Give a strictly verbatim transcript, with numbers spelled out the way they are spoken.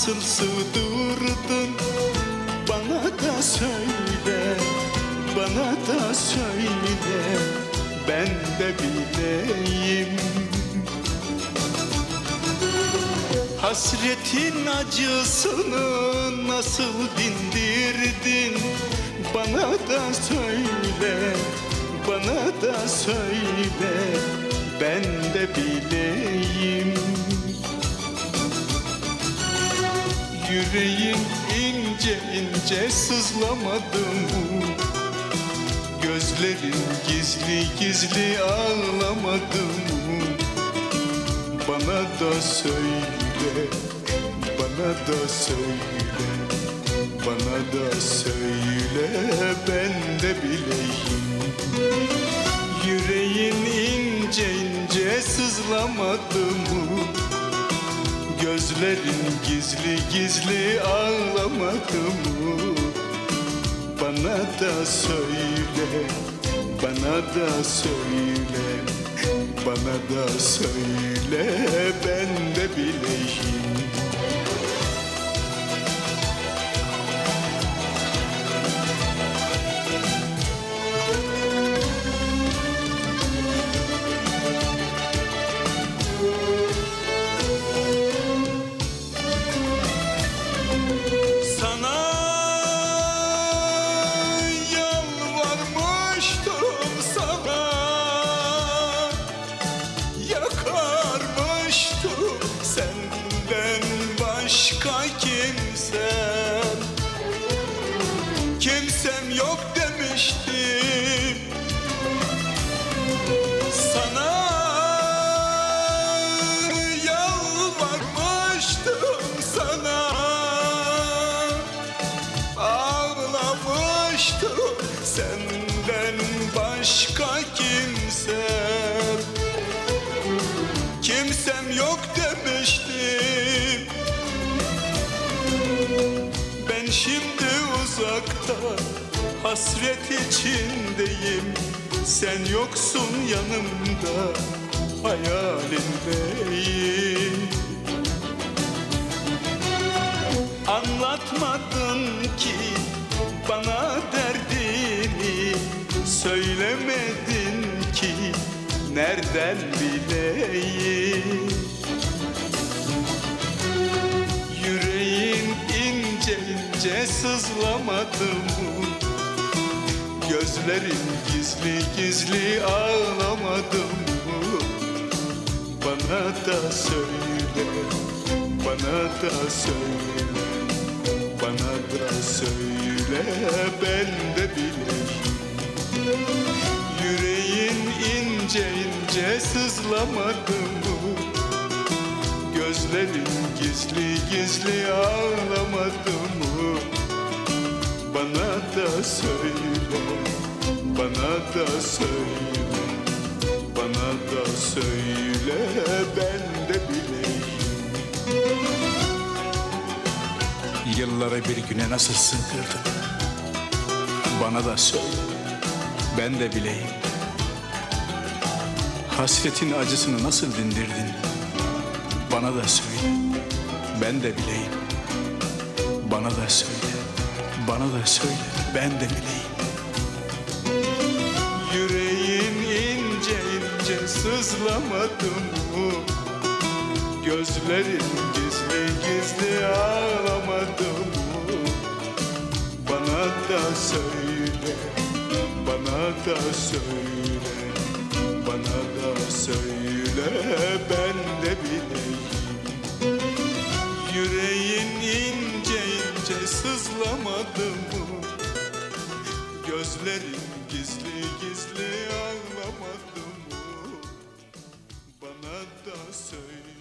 nasıl sığdırdın? Bana da söyle, bana da söyle, ben de bileyim. Hasretin acısını nasıl dindirdin? Bana da söyle, bana da söyle, ben de bileyim. Yüreğin ince ince sızlamadı mı? Gözlerin gizli gizli ağlamadı mı? Bana da söyle, bana da söyle, bana da söyle, ben de bileyim. Yüreğin ince ince sızlamadı mı? Gözlerin gizli gizli ağlamadı mı? Bana da söyle, bana da söyle, bana da söyle, ben de bileyim. Başka kimsem, kimsem yok demiştim. Sana yalvarmıştım, sana ağlamıştım. Senden başka kimsem, kimsem yok demiştim. Ben şimdi uzakta hasret içindeyim. Sen yoksun yanımda, hayalindeyim. Anlatmadın ki bana derdini, söylemedin ki nereden bileyim. Yüreğin ince ince sızlamadı mı? Gözlerin gizli gizli ağlamadı mı? Bana da söyle, bana da söyle, bana da söyle, ben de bileyim. Yüreğin ince ince sızlamadı mı? Gözlerin gizli gizli ağlamadı mı? Bana da söyle, bana da söyle, bana da söyle, ben de bileyim. Yılları bir güne nasıl sığdırdın? Bana da söyle, ben de bileyim. Hasretin acısını nasıl dindirdin? Bana da söyle, ben de bileyim. Bana da söyle, bana da söyle, ben de bileyim. Yüreğin ince ince sızlamadı mı? Gözlerin gizli gizli ağlamadı mı? Bana da söyle, bana da söyle, bana da söyle, ben de bileyim. Yüreğin ince ince sızlamadı mı? Gözlerin gizli gizli ağlamadı mı? Bana da söyle.